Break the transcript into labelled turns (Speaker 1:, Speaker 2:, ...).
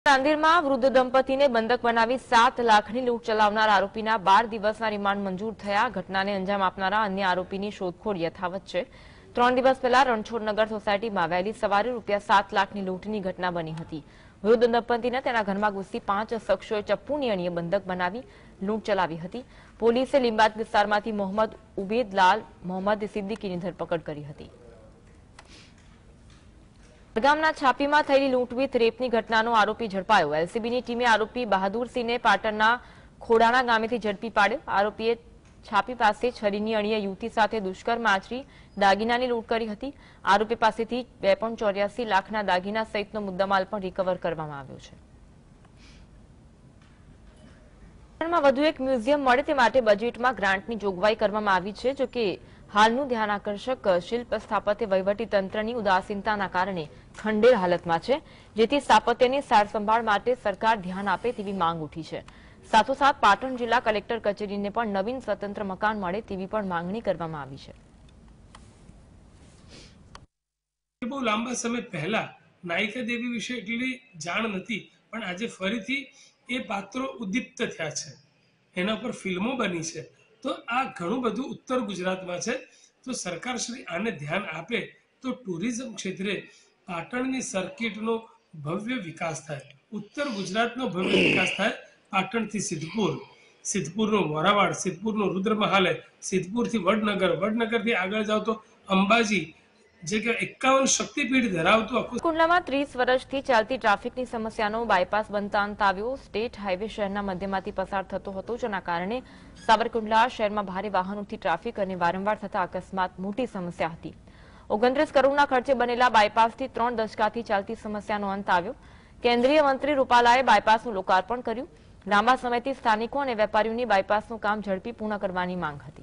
Speaker 1: રાંદેરમાં વૃદ્ધ દંપતીને બંધક બનાવી 7 લાખની લૂંટ ચલાવનાર આરોપીના 12 દિવસના રિમાન્ડ મંજૂર થયા। ઘટનાને અંજામ આપનારા અન્ય આરોપીની શોધખોળ યથાવત છે। 3 દિવસ પહેલા રણછોડનગર સોસાયટીમાં વહેલી સવારે ₹7 લાખની લૂંટની ઘટના બની હતી। વૃદ્ધ દંપતીને તેના ઘરમાં ઘૂસી 5 શખ્સોએ ચપ્પુની અણીએ બંધક બનાવી લૂંટ ચલાવી હતી। પોલીસે લીંબાદ વિસ્તારમાંથી મોહમ્મદ ઉબેદલાલ મોહમ્મદ સિદ્દીકીની ધરપકડ કરી હતી। ગામના છાપીમાં થયેલી લૂંટ વિથ રેપની ઘટનાનો આરોપી ઝડપાયો। એલસીબીની ટીમે આરોપી બહાદુરસિંહને પાટણના ખોડાણા ગામેથી ઝડપી પાડ્યો। આરોપીએ છાપી પાસે છરીની અણીએ યુવતી સાથે દુષ્કર્મ આચરી દાગીનાની લૂંટ કરી હતી। આરોપી પાસેથી 2.84 લાખના દાગીના સહિતનો મુદ્દામાલ પણ રિકવર કરવામાં આવ્યો છે। પાટણમાં વધુ એક મ્યુઝિયમ મળે તે માટે બજેટમાં ગ્રાન્ટની જોગવાઈ કરવામાં આવી છે। જો કે હાલનું ધ્યાન આકર્ષક શિલ્પ સ્થાપત્ય વહીવટી તંત્રની ઉદાસીનતાના કારણે ખંડેર હાલતમાં છે, જેથી સ્થાપત્યની સારસંભાળ માટે સરકાર ધ્યાન આપે તેવી માંગ ઉઠી છે। સાથોસાથ પાટણ જિલ્લા કલેક્ટર કચેરીને પણ નવીન સ્વતંત્ર મકાન મળે તેવી પણ માંગણી કરવામાં આવી છે।
Speaker 2: બહુ લાંબા સમય પહેલા નાયિકા દેવી વિશે એટલી જાણ નથી, પણ આજે ફરીથી એ પાત્રો ઉદ્દીપ્ત થયા છે, એના પર ફિલ્મો બની છે। તો આ ઘણું બધું ઉત્તર ગુજરાતમાં છે। તો સરકાર શ્રી આને ધ્યાન આપે તો ટુરિઝમ ક્ષેત્રે પાટણની સર્કિટનો ભવ્ય વિકાસ થાય, ઉત્તર ગુજરાતનો ભવ્ય વિકાસ થાય। પાટણથી સિદ્ધપુર, સિદ્ધપુરનો મોરાવાડ, સિદ્ધપુરનો રુદ્રમહાલે, સિદ્ધપુરથી વડનગર, વડનગરથી આગળ જાવ તો અંબાજી, જે કે 51 શક્તિપીઠ ધરાવતું આખું
Speaker 1: કુંડલામાં 30 વર્ષથી ચાલતી ટ્રાફિકની સમસ્યાનો બાયપાસ બનતા અંત આવ્યો। સ્ટેટ હાઈવે શહેરના મધ્યમાંથી પસાર થતો હતો, જેના કારણે સાવરકુંડલા શહેરમાં ભારે વાહનોથી ટ્રાફિક અને વારંવાર થતા અકસ્માત મોટી સમસ્યા હતી। 29 કરોડના ખર્ચે બનેલા બાયપાસથી 3 દશકાથી ચાલતી સમસ્યાનો અંત આવ્યો। કેન્દ્રીય મંત્રી રૂપાલાએ બાયપાસનું લોકાર્પણ કર્યું। લાંબા સમયથી સ્થાનિકો અને વેપારીઓની બાયપાસનું કામ ઝડપી પૂર્ણ કરવાની માંગ હતી।